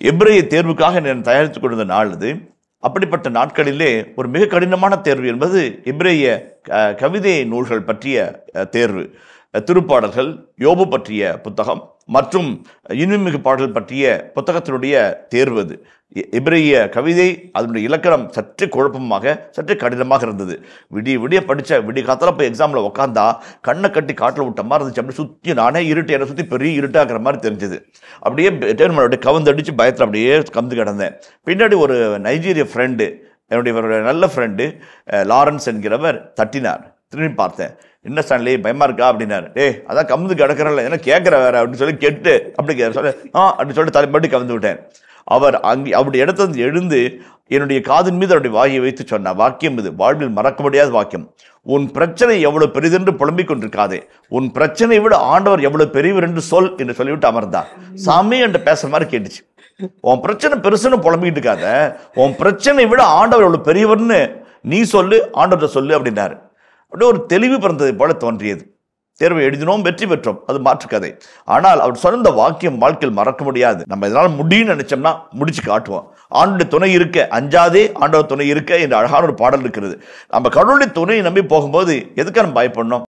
எபிரேய தேர்வுக்காக நான் தயாரித்துக் கொண்டிருந்த நாள் இது. அப்படிப்பட்ட நாட்களிலே ஒரு மிக கடினமான தேர்வு என்பது எபிரேய கவிதை நூல்கள் பற்றிய தேர்வு. திருப்பாடல்கள், யோபு பற்றிய புத்தகம் மற்றும் இனிமிகு பாடல்கள் பற்றிய புத்தகத்தினுடைய தேர்வு அது. எபிரேய கவிதை அதனுடைய இலக்கணம் சற்று குழப்பமாக சற்று கடினமாக இருந்தது. விடிய படித்த விடிய காலத்தில் போய் எக்ஸாமில் உட்காந்தா கண்ணை கட்டி காட்டில் விட்ட மாதிரி இருந்துச்சு. அப்படி சுற்றி நானே இருட்டு, என்னை சுற்றி பெரிய இருட்டாகிற மாதிரி தெரிஞ்சுது. அப்படியே அப்படியே கவுந்தடிச்சு பயத்தில் அப்படியே கந்து கிடந்தேன். பின்னாடி ஒரு நைஜீரிய ஃப்ரெண்டு, என்னுடைய நல்ல ஃப்ரெண்டு லாரன்ஸ் என்கிறவர் தட்டினார். திரும்பி பார்த்தேன். என்ன ஸ்டான்லி பயமா இருக்கா அப்படின்னாரு. அதான் கவுந்து கிடக்கிறல்ல, ஏன்னா கேட்குற வேற அப்படின்னு சொல்லி கேட்டு அப்படி சொல்ல அப்படின்னு சொல்லிட்டு தலைப்பட்டு கவுந்து விட்டேன். அவர் அவருடைய இடத்துல எழுந்து என்னுடைய காதின் மீது அவருடைய வாயை வைத்து சொன்ன வாக்கியம் இது வாழ்வில் மறக்க முடியாத வாக்கியம். உன் பிரச்சனை எவ்வளவு பெரிதென்று புலம்பிக் கொண்டிருக்காதே, உன் பிரச்சனை விட ஆண்டவர் எவ்வளவு பெரியவர் என்று சொல் என்று சொல்லிவிட்டு அமர்ந்தார். சாமி என்று பேசுற மாதிரி கேட்டுச்சு. உன் பிரச்சனை பெருசுன்னு புலம்பிக்கிட்டு இருக்காத, உன் பிரச்சனை விட ஆண்டவர் எவ்வளவு பெரியவர்னு நீ சொல்லு, ஆண்டவர்கிட்ட சொல்லு அப்படின்னாரு. அப்படியே ஒரு தெளிவு பிறந்ததை போல தோன்றியது. தேர்வை எழுதினோம், வெற்றி பெற்றோம், அது மாற்றுக்கதை. ஆனால் அவர் சொன்ன வாக்கியம் வாழ்க்கையில் மறக்க முடியாது. நம்ம இதனால் முடியும்னு நினைச்சோம்னா முடிச்சு காட்டுவோம். ஆண்டோட துணை இருக்க அஞ்சாதே, ஆண்டவர் துணை இருக்க என்ற அழகான ஒரு பாடல் இருக்கிறது. நம்ம கடவுளுடைய துணையை நம்பி போகும்போது எதுக்கு நம்ம பயப்படணும்?